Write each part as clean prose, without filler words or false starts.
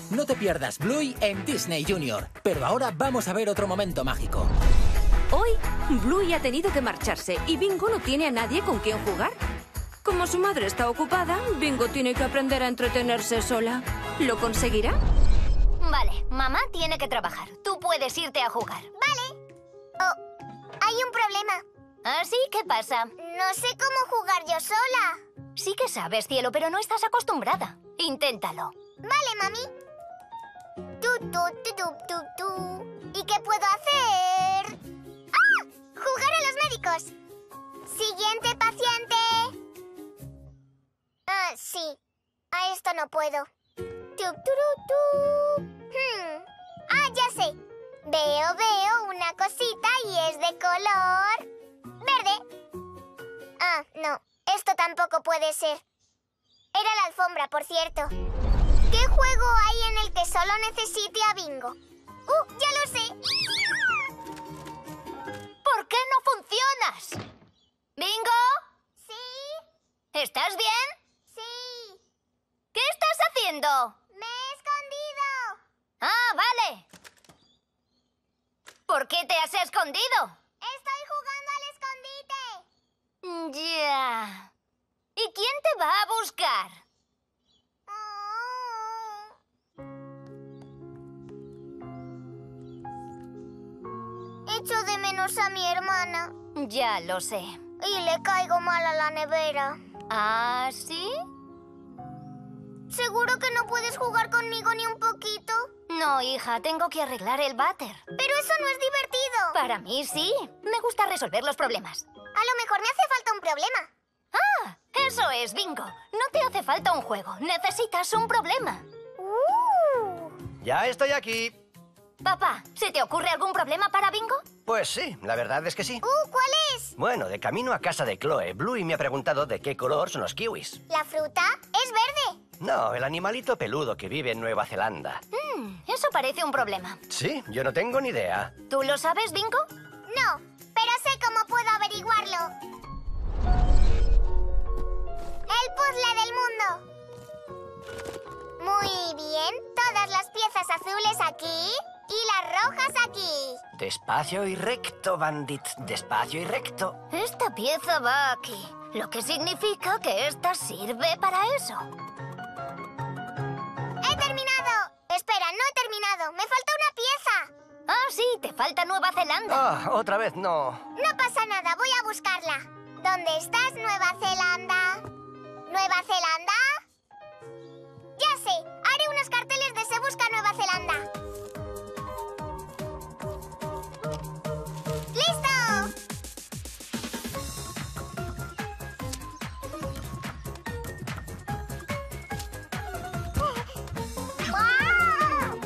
No te pierdas Bluey en Disney Junior. Pero ahora vamos a ver otro momento mágico. Hoy, Bluey ha tenido que marcharse y Bingo no tiene a nadie con quien jugar. Como su madre está ocupada, Bingo tiene que aprender a entretenerse sola. ¿Lo conseguirá? Vale, mamá tiene que trabajar. Tú puedes irte a jugar. Vale. Oh, hay un problema. ¿Ah, sí? ¿Qué pasa? No sé cómo jugar yo sola. Sí que sabes, cielo, pero no estás acostumbrada. Inténtalo. Vale, mami. ¿Y qué puedo hacer? ¡Ah! ¡Jugar a los médicos! Siguiente paciente. Ah, sí. A esto no puedo. Ah, ya sé. Veo una cosita y es de color verde. Ah, no. Esto tampoco puede ser. Era la alfombra, por cierto. ¿Qué juego hay en el que solo necesite a Bingo? ¡Ya lo sé! ¿Por qué no funcionas? ¿Bingo? ¿Sí? ¿Estás bien? Sí. ¿Qué estás haciendo? ¡Me he escondido! Ah, vale. ¿Por qué te has escondido? ¡Estoy jugando al escondite! Ya. ¿Y quién te va a buscar? Echo de menos a mi hermana. Ya lo sé. Y le caigo mal a la nevera. ¿Ah, sí? ¿Seguro que no puedes jugar conmigo ni un poquito? No, hija, tengo que arreglar el váter. Pero eso no es divertido. Para mí sí. Me gusta resolver los problemas. A lo mejor me hace falta un problema. ¡Ah! Eso es, Bingo. No te hace falta un juego. Necesitas un problema. Ya estoy aquí. Papá, ¿se te ocurre algún problema para Bingo? Pues sí, la verdad es que sí. ¿Cuál es? Bueno, de camino a casa de Chloe, Bluey me ha preguntado de qué color son los kiwis. ¿La fruta es verde? No, el animalito peludo que vive en Nueva Zelanda. Eso parece un problema. Sí, yo no tengo ni idea. ¿Tú lo sabes, Bingo? No, pero sé cómo puedo averiguarlo. El puzzle del mundo. Muy bien, todas las piezas azules aquí y las rojas aquí. Despacio y recto, Bandit. Despacio y recto. Esta pieza va aquí, lo que significa que esta sirve para eso. ¡He terminado! Espera, no he terminado. Me falta una pieza. Ah, sí, te falta Nueva Zelanda. Ah, otra vez no. No pasa nada, voy a buscarla. ¿Dónde estás, Nueva Zelanda? ¿Nueva Zelanda? Ya sé, haré unos carteles de Se Busca Nueva Zelanda. ¡Listo! ¡Guau!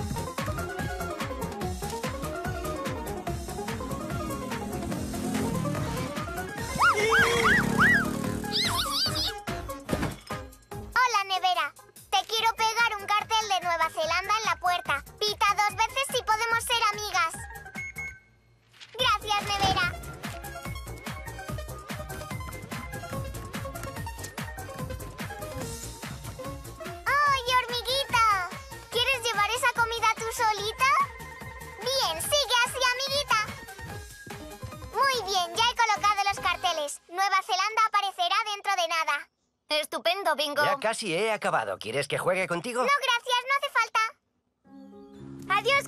Hola, nevera. Te quiero pegar un cartel de Nueva Zelanda en la puerta. Pita 2 veces si podemos ser amigas. Gracias, nevera. ¡Oye, hormiguita! ¿Quieres llevar esa comida tú solita? Bien, sigue así, amiguita. Muy bien, ya he colocado los carteles. Nueva Zelanda aparecerá dentro de nada. Estupendo, Bingo. Ya casi he acabado. ¿Quieres que juegue contigo? No, gracias, no hace falta. Adiós,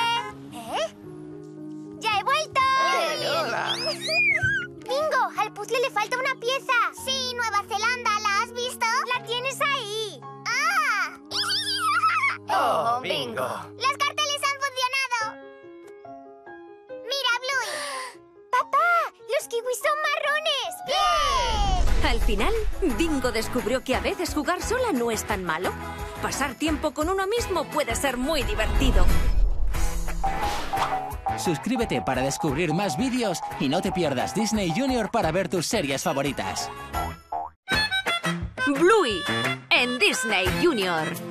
Chloe. ¡Ya he vuelto! ¡Hola! Bingo, al puzzle le falta una pieza. Sí, Nueva Zelanda, ¿la has visto? La tienes ahí. ¡Ah! ¡Oh, bingo! ¡Los carteles han funcionado! ¡Mira, Bluey! ¡Papá! ¡Los kiwis son marrones! ¡Bien! Al final, Bingo descubrió que a veces jugar sola no es tan malo. Pasar tiempo con uno mismo puede ser muy divertido. Suscríbete para descubrir más vídeos y no te pierdas Disney Junior para ver tus series favoritas. Bluey en Disney Junior.